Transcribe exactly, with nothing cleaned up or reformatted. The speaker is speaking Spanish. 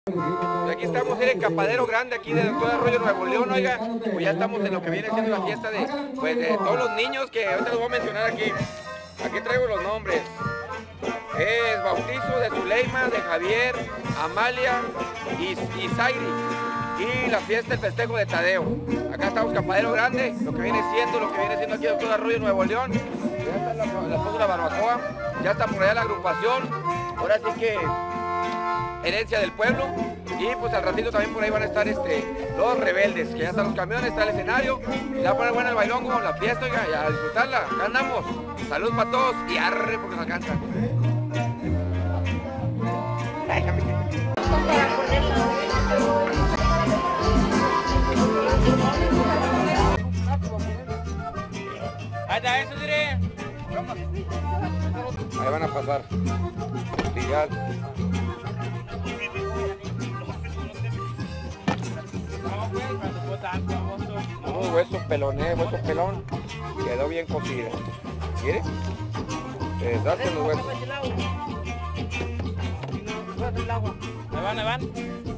Aquí estamos en el Campadero Grande, aquí de todo Arroyo Nuevo León, oiga, pues ya estamos en lo que viene siendo la fiesta de, pues, de todos los niños que ahorita los voy a mencionar aquí. Aquí traigo los nombres. Es bautizo de Zuleima, de Javier, Amalia y, y Zairi. Y la fiesta, el festejo de Tadeo. Acá estamos Campadero Grande, lo que viene siendo, lo que viene siendo aquí de todo Arroyo Nuevo León. Ya está la, la, la, la barbacoa, ya está por allá la agrupación. Ahora sí que herencia del pueblo, y pues al ratito también por ahí van a estar este, los rebeldes, que ya están los camiones, está el escenario, se va a poner buena el bailongo, la fiesta, oiga, y a disfrutarla. Acá andamos, salud para todos y arre porque nos alcanzan. Ay, ahí van a pasar. Sí, ya. Unos huesos pelones, hueso pelón, quedó bien cocido. ¿Quiere? Deshace los huesos. ¿Me van, me van?